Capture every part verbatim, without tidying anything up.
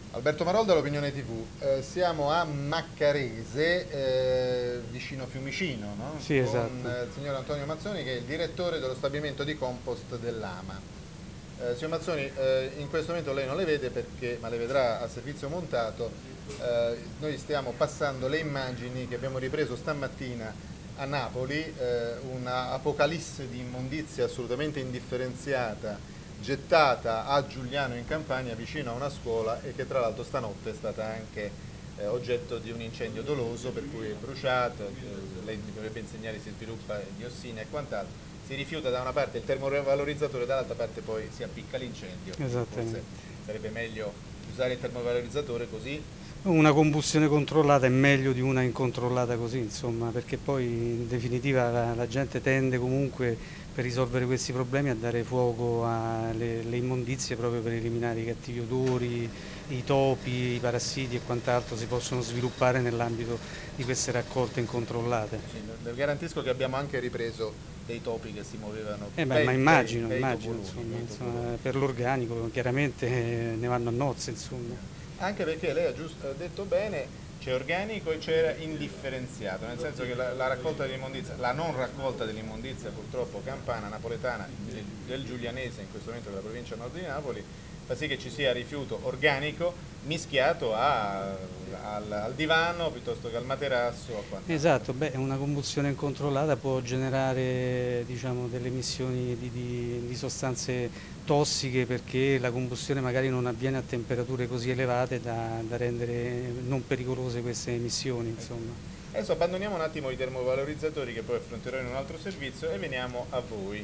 Alberto Marolda, l'Opinione tivù. Eh, siamo a Maccarese, eh, vicino Fiumicino, no? Sì, Con esatto. eh, il signor Antonio Mazzoni, che è il direttore dello stabilimento di compost dell'Ama. Eh, signor Mazzoni, eh, in questo momento lei non le vede perché, ma le vedrà a servizio montato. Eh, noi stiamo passando le immagini che abbiamo ripreso stamattina a Napoli, eh, una apocalisse di immondizia assolutamente indifferenziata gettata a Giuliano in Campania vicino a una scuola e che tra l'altro stanotte è stata anche eh, oggetto di un incendio doloso per cui è bruciato, eh, lei mi dovrebbe insegnare si sviluppa diossina e quant'altro, si rifiuta da una parte il termovalorizzatore, dall'altra parte poi si appicca l'incendio, forse Esattamente. sarebbe meglio usare il termovalorizzatore così. Una combustione controllata è meglio di una incontrollata così, insomma, perché poi in definitiva la, la gente tende comunque per risolvere questi problemi a dare fuoco alle le immondizie proprio per eliminare i cattivi odori, i topi, i parassiti e quant'altro si possono sviluppare nell'ambito di queste raccolte incontrollate. Sì, le garantisco che abbiamo anche ripreso dei topi che si muovevano, Eh beh, ma bei, bei, immagino, bei immagino, topolini, insomma, bei insomma, topolini. per l'organico chiaramente eh, ne vanno a nozze, insomma. Anche perché lei ha giusto detto bene, c'è organico e c'era indifferenziato, nel senso che la, la raccolta dell'immondizia, la non raccolta dell'immondizia purtroppo campana, napoletana, del, del giulianese, in questo momento della provincia nord di Napoli, fa sì che ci sia rifiuto organico mischiato a, al, al divano piuttosto che al materasso o a quant'altro. Esatto, beh, una combustione incontrollata può generare, diciamo, delle emissioni di, di- di sostanze tossiche perché la combustione magari non avviene a temperature così elevate da, da rendere non pericolose queste emissioni, insomma. Adesso abbandoniamo un attimo i termovalorizzatori che poi affronterò in un altro servizio e veniamo a voi.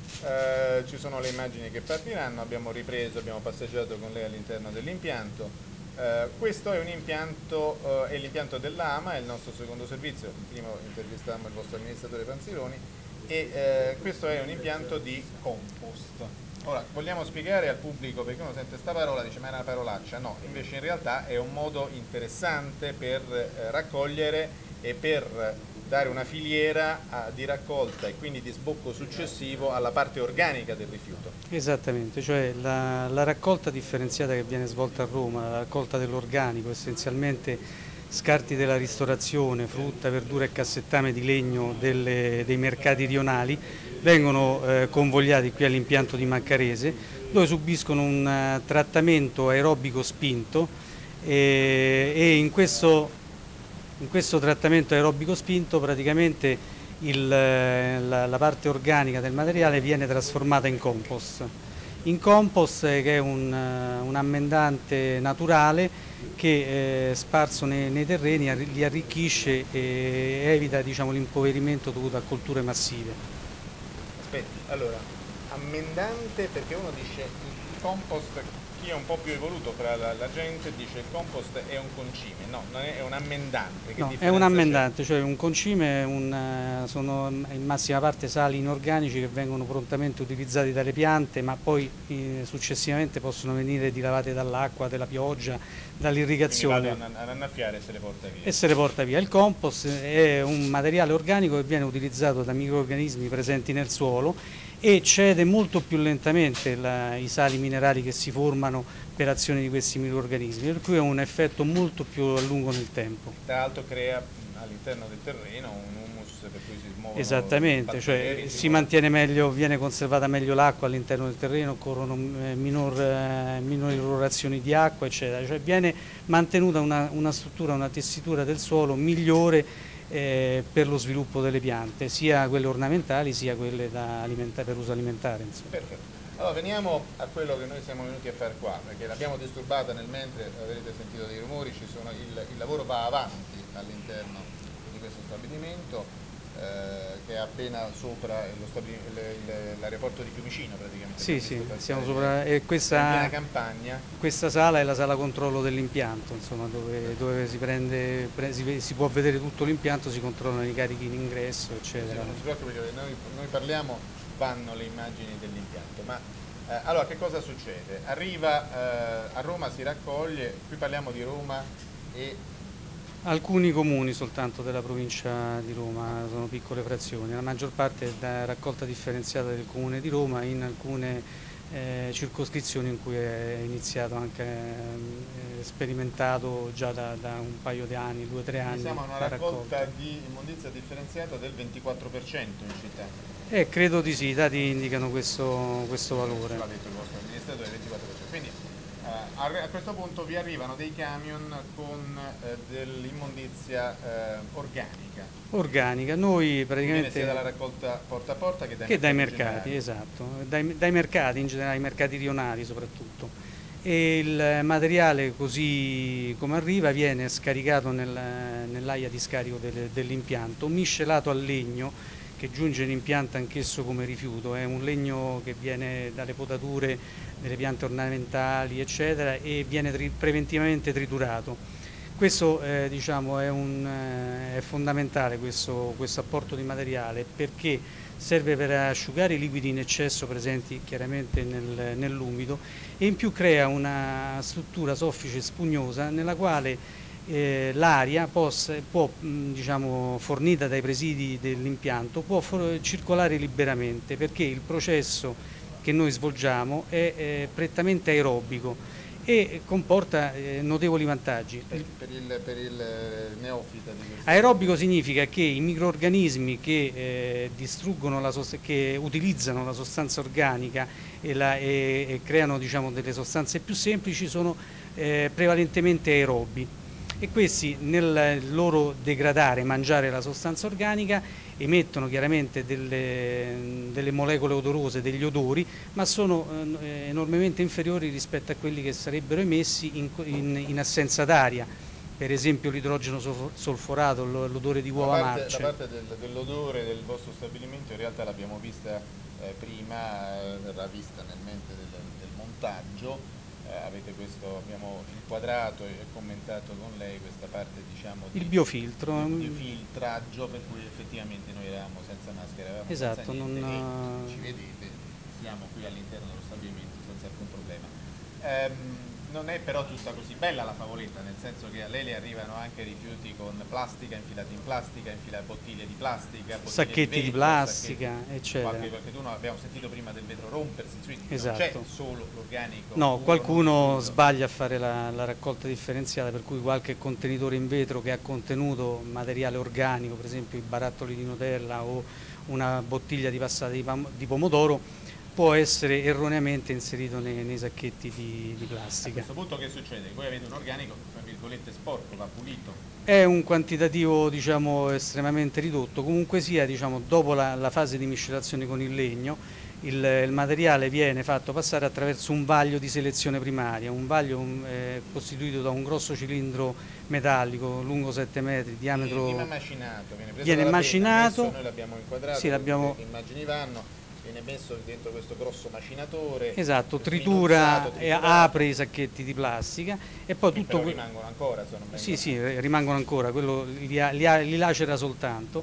Eh, ci sono le immagini che partiranno, abbiamo ripreso, abbiamo passeggiato con lei all'interno dell'impianto. Eh, questo è un impianto, eh, è l'impianto dell'Ama, è il nostro secondo servizio, il primo intervistammo il vostro amministratore Panzironi e eh, questo è un impianto di compost. Ora, vogliamo spiegare al pubblico, perché uno sente sta parola e dice ma è una parolaccia, no, invece in realtà è un modo interessante per eh, raccogliere e per dare una filiera a, di raccolta e quindi di sbocco successivo alla parte organica del rifiuto. Esattamente, cioè la, la raccolta differenziata che viene svolta a Roma, la raccolta dell'organico, essenzialmente scarti della ristorazione, frutta, verdura e cassettame di legno delle, dei mercati rionali, vengono eh, convogliati qui all'impianto di Maccarese, dove subiscono un uh, trattamento aerobico spinto e, e in, questo, in questo trattamento aerobico spinto praticamente il, la, la parte organica del materiale viene trasformata in compost. In compost che è un, un ammendante naturale che eh, sparso nei, nei terreni li arricchisce e evita, diciamo, l'impoverimento dovuto a colture massive. Aspetti, allora, ammendante perché uno dice il compost, chi è un po' più evoluto fra la, la gente dice il compost è un concime, no, non è, è un ammendante, che No, è un differenza c'è? ammendante, cioè un concime un, eh, sono in massima parte sali inorganici che vengono prontamente utilizzati dalle piante, ma poi eh, successivamente possono venire dilavate dall'acqua, dalla pioggia, Quindi vado dall'irrigazione ad annaffiare e se le porta via. e se le porta via. Il compost è un materiale organico che viene utilizzato da microrganismi presenti nel suolo e cede molto più lentamente la, i sali minerali che si formano per azione di questi microrganismi, per cui ha un effetto molto più a lungo nel tempo. Tra l'altro crea all'interno del terreno un humus per cui si muovono Esattamente, cioè batteri, si si muove. mantiene meglio, viene conservata meglio l'acqua all'interno del terreno, occorrono eh, minor, eh, minori irrorazioni di acqua, eccetera. Cioè viene mantenuta una, una struttura, una tessitura del suolo migliore eh, per lo sviluppo delle piante, sia quelle ornamentali sia quelle da per uso alimentare. Insomma. Perfetto. Allora veniamo a quello che noi siamo venuti a fare qua, perché l'abbiamo disturbata nel mentre, avrete sentito dei rumori, ci sono, il, il lavoro va avanti all'interno di questo stabilimento, eh, che è appena sopra l'aeroporto di Fiumicino praticamente. Sì, Abbiamo sì, visto siamo passare sopra e è in piena questa, campagna. questa sala è la sala controllo dell'impianto, insomma, dove, dove si, prende, pre, si, si può vedere tutto l'impianto, si controllano i carichi in ingresso, Sì, eccetera. non si preoccupi perché noi, noi parliamo, vanno le immagini dell'impianto, ma eh, allora che cosa succede? Arriva eh, a Roma, si raccoglie, qui parliamo di Roma e Alcuni comuni soltanto della provincia di Roma, sono piccole frazioni, la maggior parte è da raccolta differenziata del comune di Roma, in alcune eh, circoscrizioni in cui è iniziato anche eh, sperimentato già da, da un paio di anni, due o tre anni. Siamo a una la raccolta, raccolta di immondizia differenziata del ventiquattro per cento in città. Eh, credo di sì, i dati indicano questo, questo valore. L'ha detto il vostro amministratore, ventiquattro per cento. Quindi eh, a, a questo punto vi arrivano dei camion con eh, dell'immondizia eh, organica. Organica, noi praticamente... Viene sia dalla raccolta porta a porta che dai che dai mercati, mercati, esatto, dai, dai mercati, in generale, i mercati rionali soprattutto. E il materiale così come arriva viene scaricato nel, nell'aia di scarico del, dell'impianto, miscelato al legno che giunge in impianto anch'esso come rifiuto, è un legno che viene dalle potature delle piante ornamentali eccetera e viene tri preventivamente triturato. Questo eh, diciamo, è, un, eh, è fondamentale questo, questo apporto di materiale perché serve per asciugare i liquidi in eccesso presenti chiaramente nel, nell'umido e in più crea una struttura soffice e spugnosa nella quale eh, l'aria può, mh, diciamo, fornita dai presidi dell'impianto può circolare liberamente perché il processo che noi svolgiamo è eh, prettamente aerobico e comporta eh, notevoli vantaggi. Per, per, il, per il neofita di questo. Aerobico significa che i microorganismi che, eh, distruggono la che utilizzano la sostanza organica e, la, e, e creano diciamo, delle sostanze più semplici sono eh, prevalentemente aerobi e questi nel loro degradare, mangiare la sostanza organica emettono chiaramente delle, delle molecole odorose, degli odori, ma sono eh, enormemente inferiori rispetto a quelli che sarebbero emessi in, in, in assenza d'aria, per esempio l'idrogeno solforato, l'odore di uova marce. La parte del, dell'odore del vostro stabilimento in realtà l'abbiamo vista eh, prima, eh, verrà vista nel mente del, del montaggio. Eh, avete questo, abbiamo inquadrato e commentato con lei questa parte diciamo di, il biofiltro di, di filtraggio per cui effettivamente noi eravamo senza maschera, eravamo esatto, senza niente non... e ci vedete, siamo qui all'interno dello stabilimento senza alcun problema. Ehm, non è però tutta così bella la favoletta, nel senso che a lei le arrivano anche rifiuti con plastica, infilati in plastica, infilati bottiglie di plastica, bottiglie sacchetti di, vetro, di plastica, sacchetti, eccetera. Qualche, qualcuno abbiamo sentito prima del vetro rompersi, quindi esatto. non c'è solo l'organico. No, qualcuno sbaglia a fare la, la raccolta differenziata, per cui qualche contenitore in vetro che ha contenuto materiale organico, per esempio i barattoli di Nutella o una bottiglia di passata di, di pomodoro, può essere erroneamente inserito nei, nei sacchetti di, di plastica. A questo punto che succede? Voi avete un organico, tra virgolette, sporco, va pulito? È un quantitativo diciamo, estremamente ridotto, comunque sia diciamo, dopo la, la fase di miscelazione con il legno il, il materiale viene fatto passare attraverso un vaglio di selezione primaria, un vaglio eh, costituito da un grosso cilindro metallico lungo sette metri, diametro... Viene macinato, viene preso viene macinato, messo, noi l'abbiamo inquadrato, sì, l'abbiamo... le immagini vanno. Viene messo dentro questo grosso macinatore, esatto, tritura e apre i sacchetti di plastica e poi tutto però rimangono ancora, sono sì, sì, rimangono ancora, quello li, li, li lacera soltanto,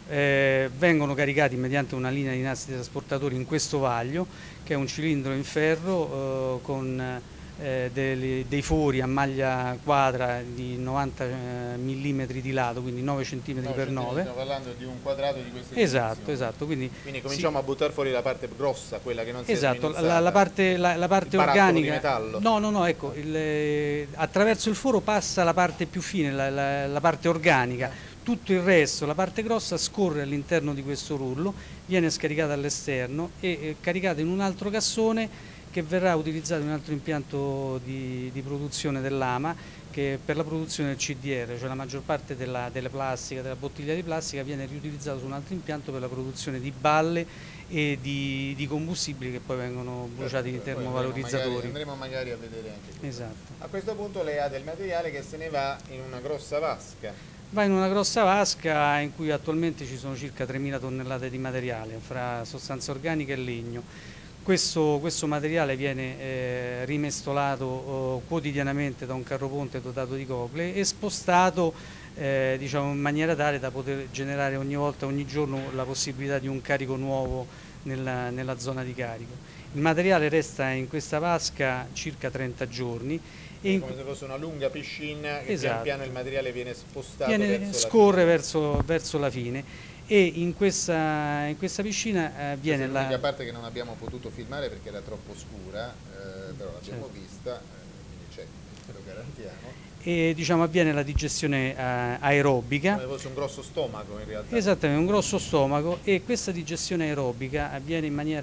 eh, vengono caricati mediante una linea di nastri trasportatori in questo vaglio che è un cilindro in ferro eh, con eh, dei, dei fori a maglia quadra di novanta millimetri di lato, quindi nove centimetri per nove. Stiamo parlando di un quadrato di queste esatto, esatto, quindi, quindi cominciamo sì. a buttare fuori la parte grossa, quella che non si esatto, è la, la parte, la, la parte il organica. Di metallo. No, no, no, ecco, il, eh, attraverso il foro passa la parte più fine, la, la, la parte organica. Tutto il resto, la parte grossa, scorre all'interno di questo rullo, viene scaricata all'esterno e eh, caricata in un altro cassone che verrà utilizzato in un altro impianto di, di produzione dell'Ama che per la produzione del C D R, cioè la maggior parte della, della plastica, della bottiglia di plastica viene riutilizzato su un altro impianto per la produzione di balle e di, di combustibili che poi vengono bruciati in termovalorizzatori. Andremo magari a vedere anche questo. Esatto. A questo punto lei ha del materiale che se ne va in una grossa vasca. Va in una grossa vasca in cui attualmente ci sono circa tremila tonnellate di materiale fra sostanza organica e legno. Questo, questo materiale viene eh, rimestolato oh, quotidianamente da un carro ponte dotato di cocle e spostato eh, diciamo, in maniera tale da poter generare ogni volta, ogni giorno la possibilità di un carico nuovo nella, nella zona di carico. Il materiale resta in questa vasca circa trenta giorni. È come se fosse una lunga piscina che esatto. pian piano il materiale viene spostato viene, verso scorre la verso, verso la fine e in questa, in questa piscina eh, viene la... L'unica parte che non abbiamo potuto filmare perché era troppo scura, eh, però l'abbiamo certo. vista, eh, quindi c'è, ce lo garantiamo. E diciamo avviene la digestione eh, aerobica. Come fosse un grosso stomaco in realtà. Esattamente, un grosso stomaco, e questa digestione aerobica avviene in maniera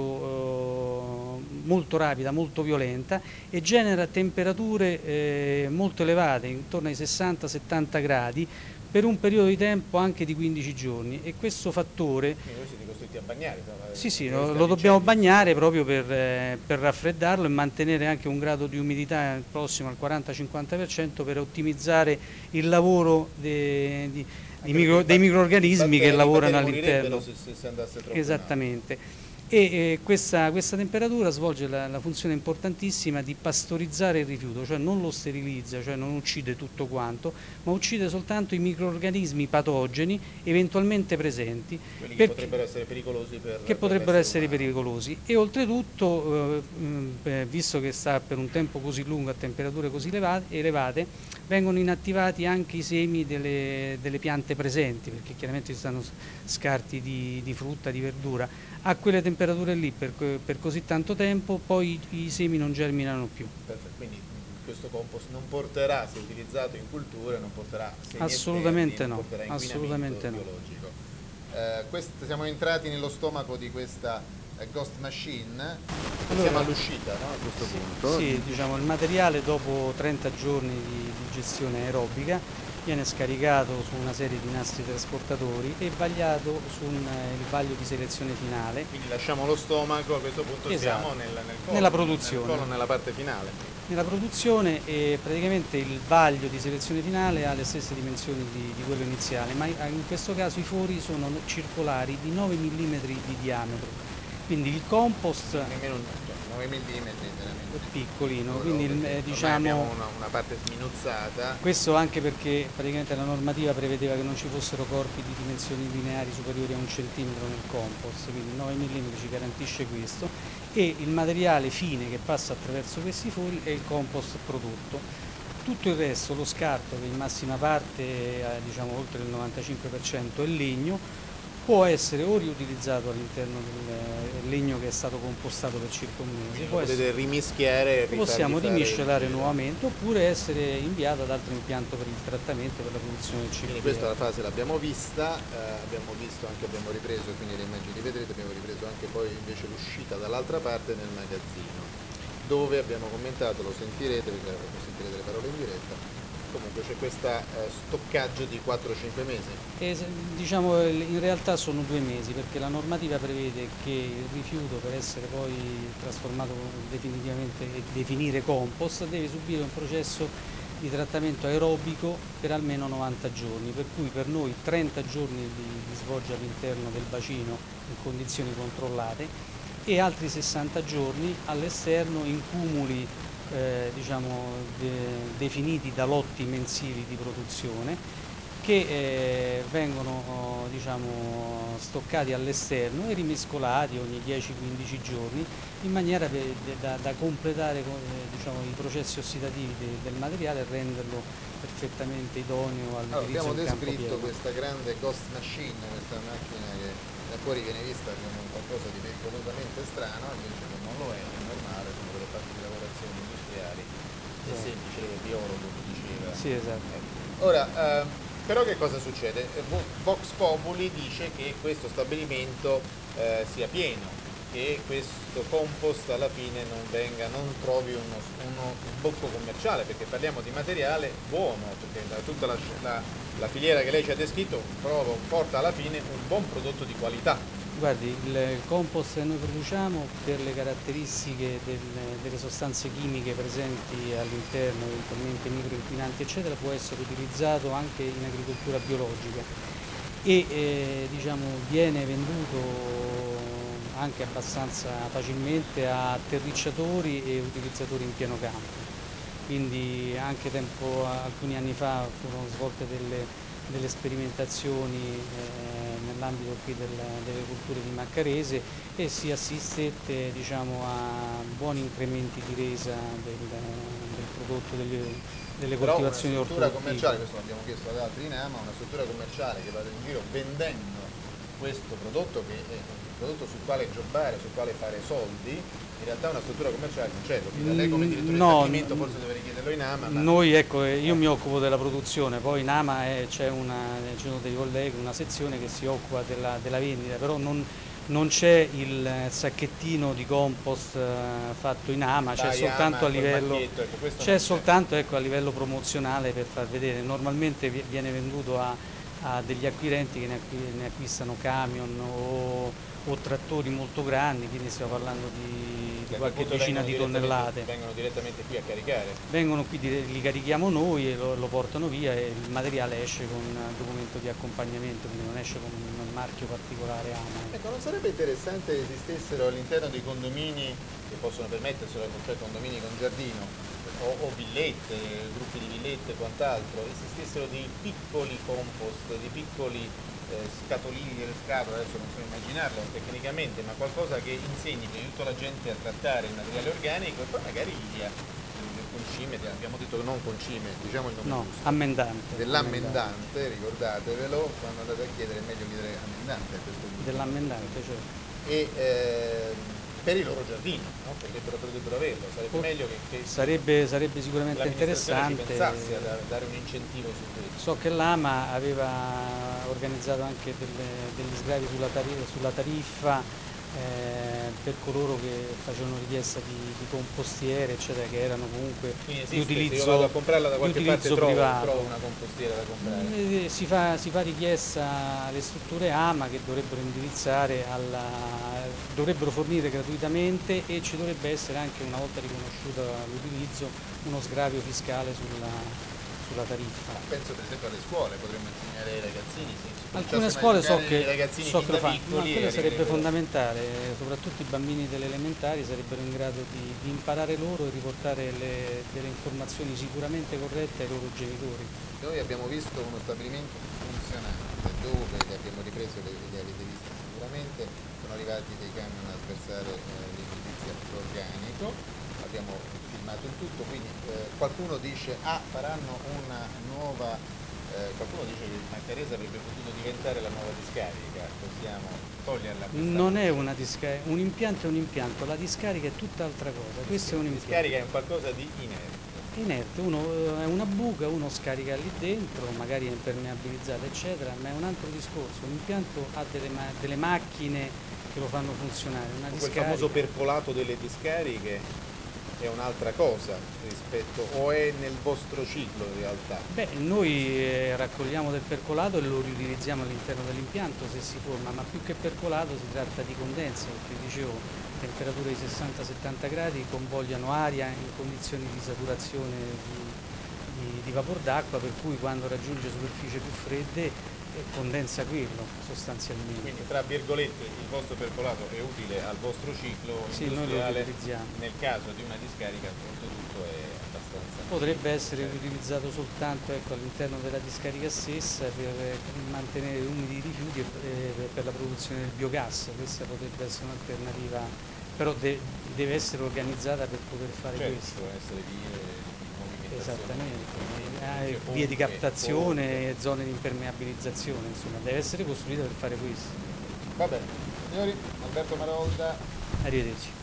molto, eh, molto rapida, molto violenta, e genera temperature eh, molto elevate, intorno ai sessanta settanta gradi, per un periodo di tempo anche di quindici giorni, e questo fattore... Quindi voi siete costretti a bagnare? Sì, sì, lo, lo dobbiamo bagnare proprio per, eh, per raffreddarlo e mantenere anche un grado di umidità prossimo al quaranta cinquanta per cento per ottimizzare il lavoro de, di, di micro, dei microrganismi che lavorano all'interno. Se, se, se andasse troppo Esattamente. E eh, questa, questa temperatura svolge la, la funzione importantissima di pastorizzare il rifiuto, cioè non lo sterilizza, cioè non uccide tutto quanto, ma uccide soltanto i microrganismi patogeni eventualmente presenti. Quelli che potrebbero essere pericolosi per Che potrebbero essere umano. pericolosi. E oltretutto, eh, visto che sta per un tempo così lungo a temperature così elevate, vengono inattivati anche i semi delle, delle piante presenti, perché chiaramente ci stanno scarti di, di frutta, di verdura. A quelle temperature lì per, per così tanto tempo poi i, i semi non germinano più. Perfetto, quindi questo compost non porterà, se utilizzato in culture, non porterà semi assolutamente esterni, no, non porterà assolutamente no. biologico. Eh, quest, siamo entrati nello stomaco di questa eh, Ghost Machine, allora, siamo all'uscita, no, a questo sì, punto. Sì, diciamo, il materiale dopo trenta giorni di, di gestione aerobica viene scaricato su una serie di nastri trasportatori e vagliato su un, eh, il vaglio di selezione finale. Quindi lasciamo lo stomaco, a questo punto esatto. siamo nel, nel collo, nella produzione. Nel collo, nella parte finale. Nella produzione, e praticamente il vaglio di selezione finale ha le stesse dimensioni di, di quello iniziale, ma in questo caso i fori sono circolari di nove millimetri di diametro. Quindi il compost... Nemmeno nove millimetri veramente piccolino, no, quindi no, eh, diciamo una, una parte sminuzzata. Questo anche perché praticamente la normativa prevedeva che non ci fossero corpi di dimensioni lineari superiori a un centimetro nel compost, quindi nove millimetri ci garantisce questo, e il materiale fine che passa attraverso questi fori è il compost prodotto. Tutto il resto, lo scarto, che in massima parte, eh, diciamo oltre il novantacinque per cento, è legno, può essere o riutilizzato all'interno del legno che è stato compostato per circa un mese, può potete essere, rimischiare e lo possiamo rimiscelare nuovamente, oppure essere inviato ad altro impianto per il trattamento, per la produzione del cibo. Quindi questa fase l'abbiamo vista, eh, abbiamo visto anche, abbiamo ripreso, quindi le immagini vedrete, abbiamo ripreso anche poi invece l'uscita dall'altra parte nel magazzino, dove abbiamo commentato, lo sentirete, perché lo sentirete le parole in diretta. Comunque c'è questo eh, stoccaggio di quattro cinque mesi. E, diciamo in realtà sono due mesi, perché la normativa prevede che il rifiuto, per essere poi trasformato definitivamente e definire compost, deve subire un processo di trattamento aerobico per almeno novanta giorni, per cui per noi trenta giorni di, di svolge all'interno del bacino in condizioni controllate e altri sessanta giorni all'esterno in cumuli Eh, diciamo, de, definiti da lotti mensili di produzione, che eh, vengono diciamo, stoccati all'esterno e rimescolati ogni dieci quindici giorni, in maniera de, de, da, da completare eh, diciamo, i processi ossidativi de, del materiale e renderlo perfettamente idoneo all'utilizzo allora, in campo pieno. Abbiamo descritto questa grande Ghost Machine, questa macchina che da fuori viene vista come qualcosa di pericolosamente strano, invece non lo è, è normale, sono delle parti di lavorazione industriali, è sì. semplice, il biologo lo diceva. Sì, esatto. Eh. Ora, eh, però che cosa succede? Vox Populi dice che questo stabilimento eh, sia pieno, che questo compost alla fine non venga, non trovi uno, uno sbocco commerciale, perché parliamo di materiale buono, perché da tutta la, la, la filiera che lei ci ha descritto provo, porta alla fine un buon prodotto di qualità. Guardi, il compost che noi produciamo, per le caratteristiche del, delle sostanze chimiche presenti all'interno, eventualmente microinquinanti eccetera, può essere utilizzato anche in agricoltura biologica e eh, diciamo, viene venduto anche abbastanza facilmente a terricciatori e utilizzatori in pieno campo. Quindi anche tempo, alcuni anni fa furono svolte delle, delle sperimentazioni eh, nell'ambito qui del, delle culture di Maccarese e si assistette diciamo, a buoni incrementi di resa del, del prodotto, degli, delle Però coltivazioni una struttura ortofrutticole. commerciale, questo l'abbiamo chiesto ad altri in Nama, una struttura commerciale che vada in giro vendendo questo prodotto, che è il prodotto sul quale giocare, sul quale fare soldi, in realtà una struttura commerciale non c'è. Da lei come direttore No, di stabilimento forse dovrei chiederlo in Nama. Ma... Noi, ecco, io mi occupo della produzione, poi in Ama c'è una, ci sono dei colleghi, una sezione che si occupa della, della vendita, però non, non c'è il sacchettino di compost eh, fatto in Ama, c'è soltanto a livello, macchietto, ecco, c'è soltanto ecco, a livello promozionale per far vedere. Normalmente viene venduto a, a degli acquirenti che ne, acqu ne acquistano camion o, o trattori molto grandi, quindi stiamo parlando di, di qualche decina di tonnellate. Vengono direttamente qui a caricare? Vengono qui, li carichiamo noi e lo, lo portano via, e il materiale esce con un documento di accompagnamento, quindi non esce con un marchio particolare Ama. Ecco, non sarebbe interessante che esistessero all'interno dei condomini che possono permetterselo, cioè condomini con giardino o, o villette, gruppi di villette e quant'altro, esistessero dei piccoli compost, dei piccoli eh, scatolini delle scatole, adesso non so immaginarlo tecnicamente, ma qualcosa che insegni prima di tutto la gente a trattare il materiale organico e poi magari gli dia del concime, abbiamo detto non concime, diciamo il nome no, giusto. ammendante. Dell'ammendante, ricordatevelo, quando andate a chiedere è meglio chiedere ammendante a questo punto. Dell'ammendante, certo. E eh, per i loro giardini, no? Potrebbero, potrebbero averlo, sarebbe oh, meglio che, che sarebbe, sarebbe sicuramente interessante. Ci pensasse a dare un incentivo su questo. So che l'Ama aveva organizzato anche delle, degli sgravi sulla tariffa, sulla tariffa eh, per coloro che facevano richiesta di, di compostiere, eccetera, che erano comunque esiste, di utilizzo, se io vado a comprarla da qualche parte trovo, privato. trovo una compostiera da comprare. Eh, si, fa, si fa richiesta alle strutture Ama che dovrebbero indirizzare alla, dovrebbero fornire gratuitamente, e ci dovrebbe essere anche, una volta riconosciuta l'utilizzo, uno sgravio fiscale sulla, sulla tariffa. Penso per esempio alle scuole, potremmo insegnare ai ragazzini. Sì, alcune scuole so che, so che lo fanno, ma quello sarebbe fondamentale, soprattutto i bambini delle elementari sarebbero in grado di, di imparare loro e riportare le, delle informazioni sicuramente corrette ai loro genitori. Noi abbiamo visto uno stabilimento funzionante dove li abbiamo ripreso, le, le avete viste sicuramente, sono arrivati dei camion a sversare eh, l'immondizia organico, abbiamo filmato il tutto, quindi eh, qualcuno dice ah faranno una nuova, eh, qualcuno dice che Maccarese avrebbe potuto diventare la nuova discarica, possiamo toglierla questa non cosa. È una discarica, un impianto è un impianto, la discarica è tutt'altra cosa, questo è un impianto. La discarica è un qualcosa di inerte. Inerte, uno è una buca, uno scarica lì dentro, magari è impermeabilizzata eccetera, ma è un altro discorso. Un impianto ha delle, ma delle macchine che lo fanno funzionare. Una Quel discarica... famoso percolato delle discariche è un'altra cosa rispetto, o è nel vostro ciclo in realtà? Beh, noi eh, raccogliamo del percolato e lo riutilizziamo all'interno dell'impianto se si forma, ma più che percolato si tratta di condensa, perché dicevo temperature di sessanta settanta gradi convogliano aria in condizioni di saturazione di, di, di vapor d'acqua, per cui quando raggiunge superfici più fredde eh, condensa quello sostanzialmente. Quindi tra virgolette il vostro percolato è utile al vostro ciclo sì, industriale, noi lo utilizziamo. Nel caso di una discarica oltretutto è abbastanza... Potrebbe essere utilizzato soltanto ecco, all'interno della discarica stessa per mantenere umidi i rifiuti e per la produzione del biogas. Questa potrebbe essere un'alternativa, però de deve essere organizzata per poter fare certo, questo. Deve essere vie di movimentazione. Esattamente, eh, vie di captazione, zone di impermeabilizzazione, insomma, deve essere costruita per fare questo. Va bene, signori, Alberto Marolda. Arrivederci.